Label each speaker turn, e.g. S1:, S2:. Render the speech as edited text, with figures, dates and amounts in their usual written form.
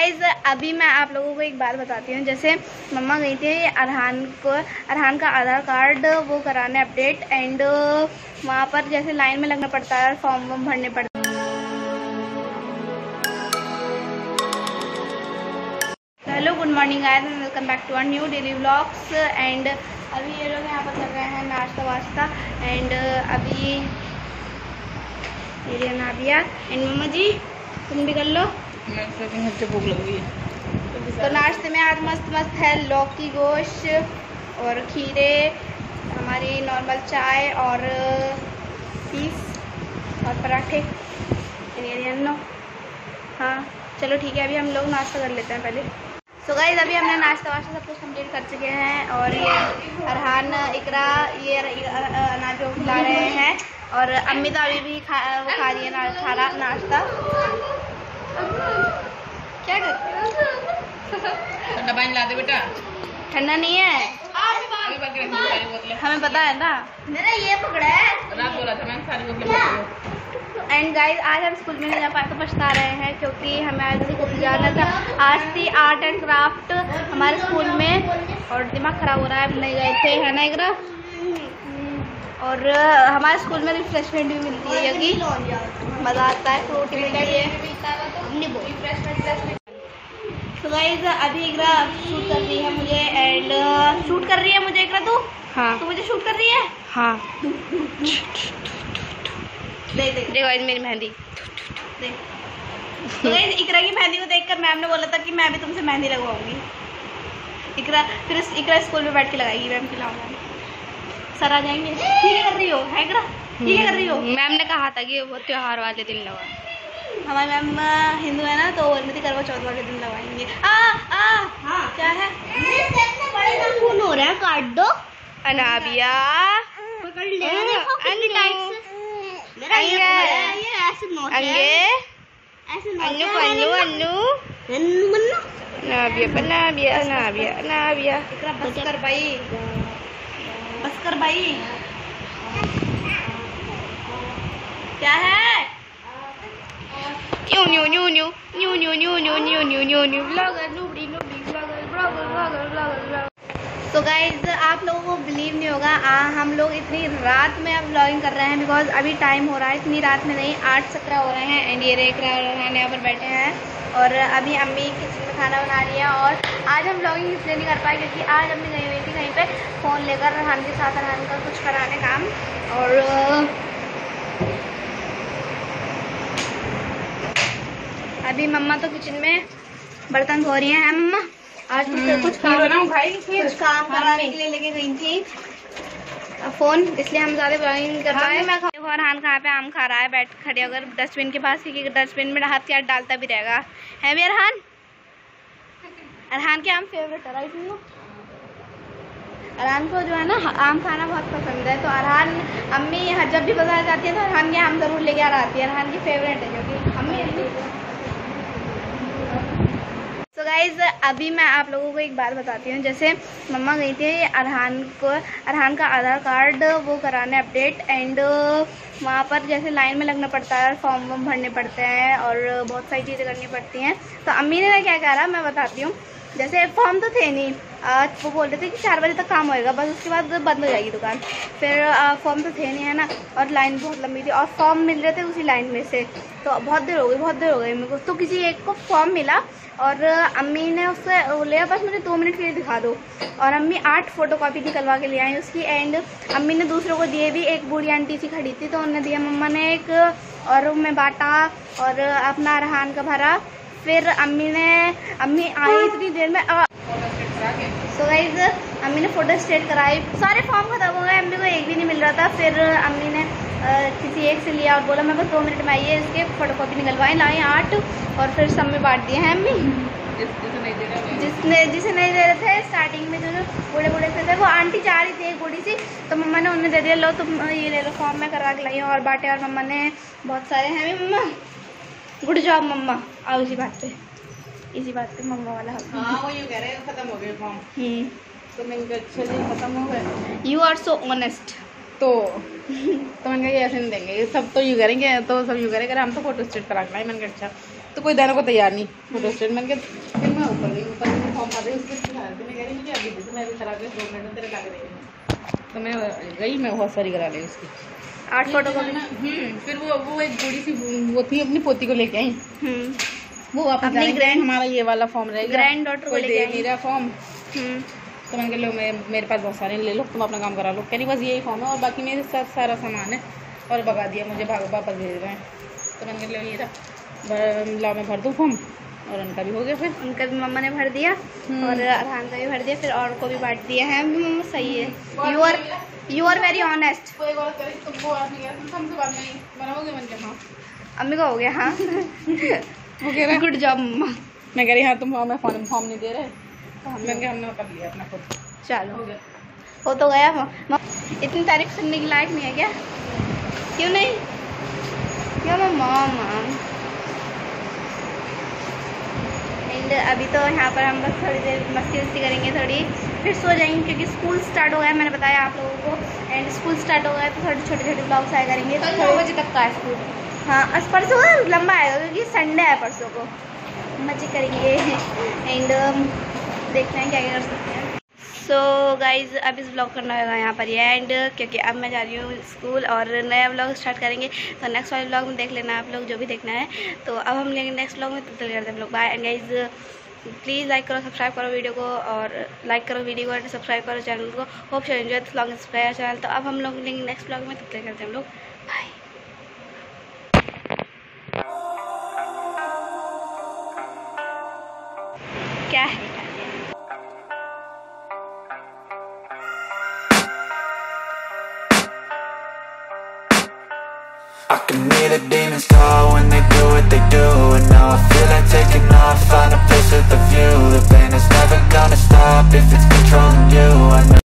S1: Guys अभी मैं आप लोगों को एक बात बताती हूँ। जैसे मम्मा गई थी अरहान का आधार कार्ड वो कराने अपडेट, एंड वहाँ पर जैसे लाइन में लगना पड़ता है और फॉर्म वॉर्म भरने पड़ते हैं। Hello good morning guys and welcome back to our new daily vlogs. And अभी ये लोग यहाँ पर कर रहे हैं नाश्ता वास्ता। एंड अभी ये नादिया एंड मम्मा जी तुम भी कर लो,
S2: भूख लगी है।
S1: तो नाश्ते में आज मस्त मस्त है लौकी गोश्त और खीरे, हमारी नॉर्मल चाय और पीस और पराठे। हाँ चलो ठीक है, अभी हम लोग नाश्ता कर लेते हैं पहले। सो गाइस अभी हमने नाश्ता वाश्ता सब कुछ कंप्लीट कर चुके हैं और ये अरहान इकरा ये अनाज को खिला रहे हैं और अम्मी तो अभी भी खा रही है नाश्ता। क्या करते हो?
S2: ठंडा पानी ला दे बेटा।
S1: ठंडा नहीं है, हमें पता है ना, मेरा ये पकड़ा है,
S2: रात बोला था मैंने सारी बोतलें।
S1: एंड गाइस आज हम स्कूल में नहीं जा पाए तो पछता रहे हैं क्योंकि हमें आज स्कूल जाना था। आज थी आर्ट एंड क्राफ्ट हमारे स्कूल में और दिमाग खराब हो रहा है, नहीं गए थे, है ना इकरा। और हमारे स्कूल में रिफ्रेशमेंट भी मिलती है क्योंकि मज़ा आता है, फ्रूट मिलती है। तो गाइस अभी इकरा शूट कर रही है मुझे, एंड शूट कर रही है मुझे इकरा। तू हाँ तू मुझे शूट कर रही है। हाँ देखो गाइस मेरी मेहंदी देख। तो गाइस इकरा की मेहंदी को देखकर मैम ने बोला था कि मैं भी तुमसे मेहंदी लगवाऊंगी। इकरा फिर इकरा स्कूल में बैठ के लगाएगी, मैम खिलाऊंगा, सर आ जाएंगे। ठीक कर रही हो है इकरा, ठीक कर रही हो। मैम ने कहा था कि वो त्योहार वाले दिन लगा, हमारी मैम हिंदू है ना तो बोल रही थी करवा चौथ वाले दिन लगवाएंगे। हाँ क्या है, खून हो रहा है, काट दो। अनाबिया पकड़ ले, देखो कितनी टाइट से मेरा ये ऐसे नोच है, ऐसे अन्नू अन्नू अन्नू अन्नू अनाबिया अनाबिया अनाबिया अनाबिया। इकरा बस कर भाई, बस कर भाई। क्या है new new new new new new new new new new new new blogger nobody nobody blogger blogger blogger blogger. तो गाइज आप लोगों को बिलीव नहीं होगा, हम लोग इतनी रात में अब व्लॉगिंग कर रहे हैं बिकॉज अभी टाइम हो रहा है, इतनी रात में नहीं, 8:17 हो रहे हैं। एंड ये देख रहे यहाँ पर बैठे हैं और अभी अम्मी किचन में खाना बना रही है। और आज हम व्लॉगिंग इसलिए नहीं कर पाए क्योंकि आज अम्मी गई हुई थी कहीं पे फ़ोन लेकर अरहान के साथ, अरहान का कुछ कराने काम। और अभी मम्मा तो किचन में बर्तन धो रही हैं मम्मा। आज कुछ काम कराने के लिए लेके गई थी फ़ोन, इसलिए हम ज़्यादा ब्लॉगिंग कर रहे हैं। मैं अरहान कहाँ पे आम खा रहा है बैठ खड़े होकर डस्टबिन के पास, क्योंकि डस्टबिन में हाथ क्या डालता भी रहेगा, है भी अरहान। अरहान के आम फेवरेट है राइट। अरहान को जो है ना आम खाना बहुत पसंद है, तो अरहान अम्मी जब भी बाजार जाती है तो अरहान के आम ज़रूर लेके आ आती है, अरहान की फेवरेट है क्योंकि अम्मी। तो गाइज अभी मैं आप लोगों को एक बात बताती हूँ। जैसे मम्मा गई थी अरहान का आधार कार्ड वो कराने अपडेट, एंड वहाँ पर जैसे लाइन में लगना पड़ता है और फॉर्म वॉर्म भरने पड़ते हैं और बहुत सारी चीज़ें करनी पड़ती हैं। तो अम्मी ने क्या करा मैं बताती हूँ। जैसे फॉर्म तो थे नहीं, वो बोल रहे थे कि 4 बजे तक काम होएगा बस, उसके बाद बंद हो जाएगी दुकान। फिर फॉर्म तो थे नहीं है ना, और लाइन बहुत लंबी थी और फॉर्म मिल रहे थे उसी लाइन में से, तो बहुत देर हो गई मेरे को। तो किसी एक को फॉर्म मिला और अम्मी ने उससे बोले बस मुझे 2 मिनट के लिए दिखा दो, और अम्मी 8 फोटोकॉपी निकलवा के ले आई उसकी। एंड अम्मी ने दूसरों को दिए भी, एक बूढ़ी आंटी सी खड़ी थी तो उन्हें दिया, मम्मा ने एक और मैं बांटा और अपना अरहान का भरा। फिर अम्मी आई इतनी देर में। सो गाइस अम्मी ने फोटो स्टेट कराई, सारे फॉर्म खत्म हो गए, अम्मी को एक भी नहीं मिल रहा था। फिर अम्मी ने किसी एक से लिया और बोला मैं बस 2 मिनट में आइए, इसके फोटोकॉपी निकलवाए, लाए 8 और फिर सब में बांट दिए हैं अम्मी। जिसे नहीं दे रहे थे स्टार्टिंग में, जो बूढ़े से थे वो आंटी जा रही थी एक बूढ़ी सी, तो मम्मा ने उन्हें दे दिया, लो तुम ये ले लो फॉर्म में करवा के लाई और बांटे। और मम्मा ने बहुत सारे हैं मम्मा, गुड जॉब मम्मा। आओ इसी बात पे मम्मा वाला
S2: हाँ वो यूँ कह रहे हैं खत्म हो गए फॉर्म। तो मैंने कहा अच्छा जी खत्म हो गए।
S1: You are so honest.
S2: तो मैंने कहा ऐसे नहीं देंगे, सब तो यूँ करेंगे, तो सब यूँ करेंगे, हम तो फोटो स्टेट करा के लाए। मैंने कहा अच्छा तो कोई देने को तैयार नहीं फोटो स्टेट। मैंने कहा फिर मैं ऊपर गई, ऊपर मैं फॉर्म भर रही उसके सिखा रही थी। मैं कह रही मुझे अभी दे दो, मैं अभी करा के 2 मिनट में तेरे ला के दे रही हूँ। तो मैं गई, मैं बहुत सारी करा ली उसकी
S1: 8 फोटो को।
S2: फिर वो एक बूढ़ी सी वो थी, अपनी पोती को लेके आई। वो वापस
S1: अपनी ग्रैंड,
S2: हमारा ये वाला फॉर्म रहेगा,
S1: ग्रैंड डॉटर को लेके
S2: दे नहीं रहा फॉर्म। तो मैंने कहा लो, मेरे पास बहुत सारे ले लो, तुम अपना काम करा लो। कह रही बस यही फॉर्म है और बाकी मेरे साथ सारा सामान है, और भगा दिया मुझे, वापस भेज रहे हैं। तो मैंने कहा लो ये रहा, ला मैं भर दूँ फॉर्म। और उनका भी हो गया, फिर उनका भी
S1: मम्मा ने भर दिया और अरहान का भी भर दिया, फिर और को भी बांट दिया है। सही है, यू आर वेरी ऑनेस्ट। अम्मी का हो गया हाँ।
S2: वो कह रहा
S1: गुड जॉब मम्मा।
S2: मैं कह रही हाँ तुम हमें फॉर्म नहीं दे रहे, तो हमने कर लिया अपना खुद।
S1: चलो हो तो गया। इतनी तारीफ करने की लायक नहीं है क्या? क्यों नहीं? क्यों मम्मा? एंड अभी तो यहाँ पर हम बस थोड़ी देर मस्ती वस्ती करेंगे, थोड़ी फिर सो जाएंगे क्योंकि स्कूल स्टार्ट हो गया है, मैंने बताया आप लोगों को। एंड स्कूल स्टार्ट हो गया तो थोड़े छोटे छोटे ब्लॉग्स आया करेंगे। तो 9 बजे तक का है स्कूल। हाँ परसों लंबा आएगा क्योंकि संडे है, परसों को मजे करेंगे। एंड देखते हैं क्या क्या कर सकते हैं। सो गाइज अब इस ब्लॉग करना होगा यहाँ पर ही एंड, क्योंकि अब मैं जा रही हूँ स्कूल और नया ब्लॉग स्टार्ट करेंगे। तो नेक्स्ट वाले ब्लॉग में देख लेना आप लोग, जो भी देखना है। तो अब हम लेंगे नेक्स्ट ब्लॉग में, तब तक करते हैं blog. Bye and guys please like करो, सब्सक्राइब करो वीडियो को, और लाइक करो वीडियो को और सब्सक्राइब करो चैनल को। Hope you enjoy this blog, subscribe channel. तो अब हम लोग लेंगे नेक्स्ट ब्लॉग में, तब तक करते हैं हम लोग। बाय। क्या है
S3: I can hear the demons call when they do what they do, and now I feel like taking off, find a